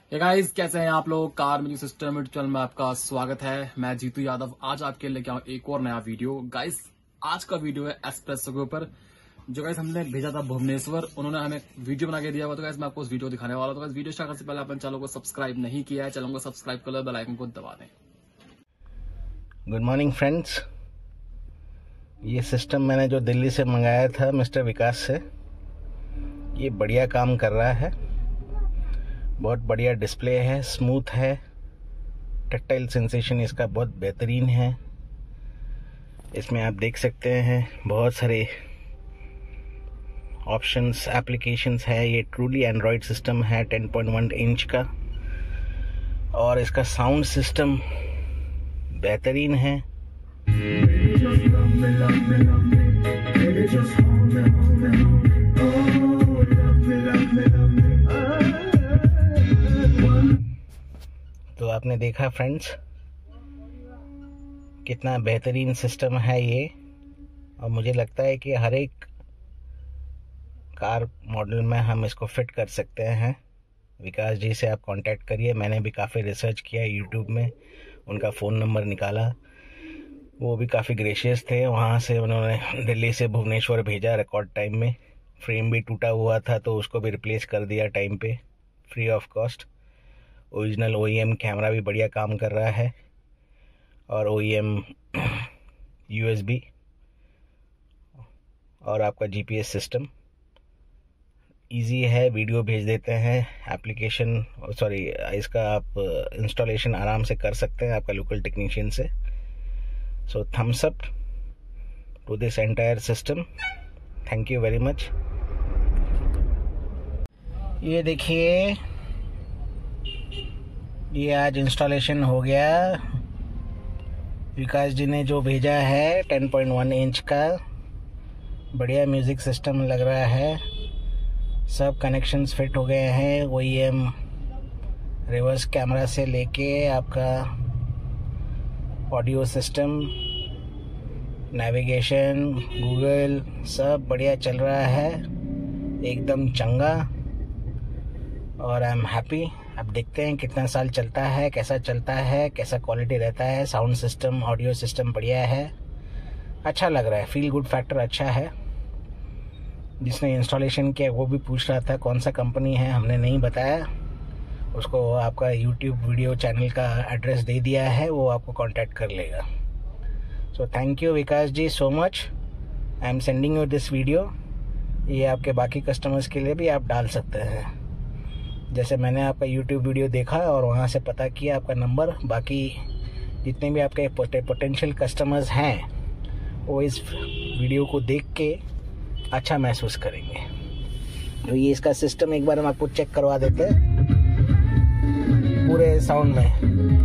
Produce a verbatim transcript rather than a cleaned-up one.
ये गाइस कैसे हैं आप लोग। कार म्यूजिक सिस्टम चैनल में आपका स्वागत है। मैं जीतू यादव आज आपके लिए लेके आऊं एक और नया वीडियो। गाइस आज का वीडियो है एस्प्रेसो के ऊपर, जो गाइस हमने भेजा था भुवनेश्वर, उन्होंने हमें वीडियो बना के दिया हुआ। तो गाइस मैं आपको उस वीडियो दिखाने वाला। तो गाइस वीडियो स्टार्ट करने से पहले अपन चैनल को सब्सक्राइब नहीं किया है, चैनल को सब्सक्राइब कर लो, बेल आइकन को दबा दें। गुड मॉर्निंग फ्रेंड्स, ये सिस्टम मैंने जो दिल्ली से मंगाया था मिस्टर विकास से, ये बढ़िया काम कर रहा है। बहुत बढ़िया डिस्प्ले है, स्मूथ है, टैक्टाइल सेंसेशन इसका बहुत बेहतरीन है। इसमें आप देख सकते हैं बहुत सारे ऑप्शंस, एप्लीकेशंस है। ये ट्रूली एंड्रॉयड सिस्टम है टेन पॉइंट वन इंच का, और इसका साउंड सिस्टम बेहतरीन है। तो आपने देखा फ्रेंड्स कितना बेहतरीन सिस्टम है ये, और मुझे लगता है कि हर एक कार मॉडल में हम इसको फिट कर सकते हैं। विकास जी से आप कांटेक्ट करिए। मैंने भी काफ़ी रिसर्च किया यूट्यूब में, उनका फ़ोन नंबर निकाला। वो भी काफ़ी ग्रेशियस थे। वहाँ से उन्होंने दिल्ली से भुवनेश्वर भेजा रिकॉर्ड टाइम में। फ्रेम भी टूटा हुआ था तो उसको भी रिप्लेस कर दिया टाइम पे, free of cost. Original OEM camera भी बढ़िया काम कर रहा है, और ओईएम यूएसबी और आपका जीपीएस सिस्टम इजी है। वीडियो भेज देते हैं, एप्लीकेशन सॉरी इसका आप इंस्टॉलेशन आराम से कर सकते हैं आपका लोकल टेक्नीशियन से। So thumbs up to this entire system. Thank you very much. ये देखिए, ये आज इंस्टॉलेशन हो गया। विकास जी ने जो भेजा है टेन पॉइंट वन इंच का बढ़िया म्यूज़िक सिस्टम लग रहा है। सब कनेक्शंस फिट हो गए हैं। ओईएम रिवर्स कैमरा से लेके आपका ऑडियो सिस्टम, नेविगेशन, गूगल, सब बढ़िया चल रहा है, एकदम चंगा। और आई एम हैप्पी। अब देखते हैं कितना साल चलता है, कैसा चलता है, कैसा क्वालिटी रहता है। साउंड सिस्टम, ऑडियो सिस्टम बढ़िया है, अच्छा लग रहा है। फील गुड फैक्टर अच्छा है। जिसने इंस्टॉलेशन किया वो भी पूछ रहा था कौन सा कंपनी है, हमने नहीं बताया उसको। आपका यूट्यूब वीडियो चैनल का एड्रेस दे दिया है, वो आपको कांटेक्ट कर लेगा। So thank you Vikas ji so much. I am sending you this video. ये आपके बाकी कस्टमर्स के लिए भी आप डाल सकते हैं। जैसे मैंने आपका यूट्यूब वीडियो देखा और वहाँ से पता किया आपका नंबर, बाकी जितने भी आपके पोटेंशियल कस्टमर्स हैं वो इस वीडियो को देख के अच्छा महसूस करेंगे। तो ये इसका सिस्टम एक बार हम आपको चेक करवा देते हैं पूरे साउंड में।